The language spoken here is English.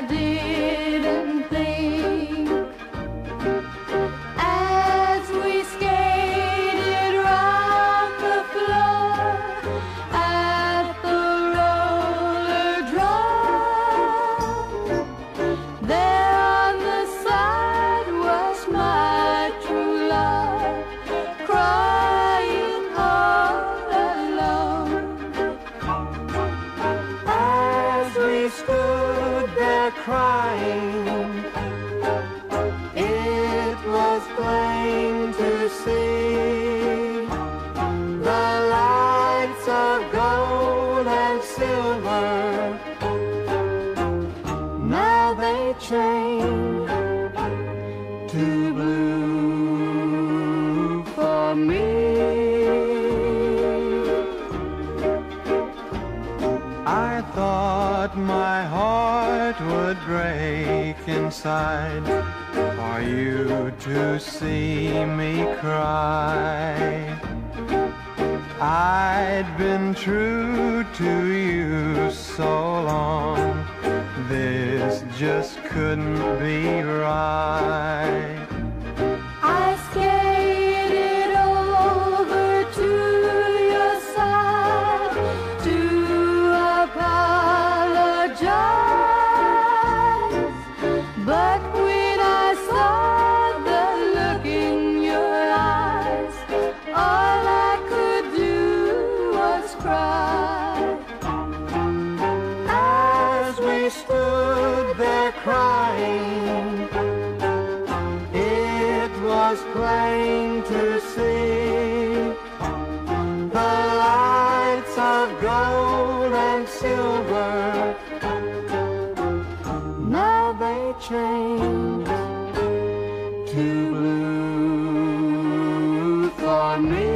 didn't think. As we skated round the floor at the roller drop, there on the side was my true love, crying all alone. As we stood there crying, it was plain to see the lights of gold and silver. Now they change to blue for me. I thought my heart would break inside for you to see me cry. I'd been true to you so long, this just couldn't be right. I skated over to your side to apologize, but when I saw the look in your eyes, all I could do was cry. As we stood there crying, it was plain to see the lights of gold and silver. Now they change to blue for me.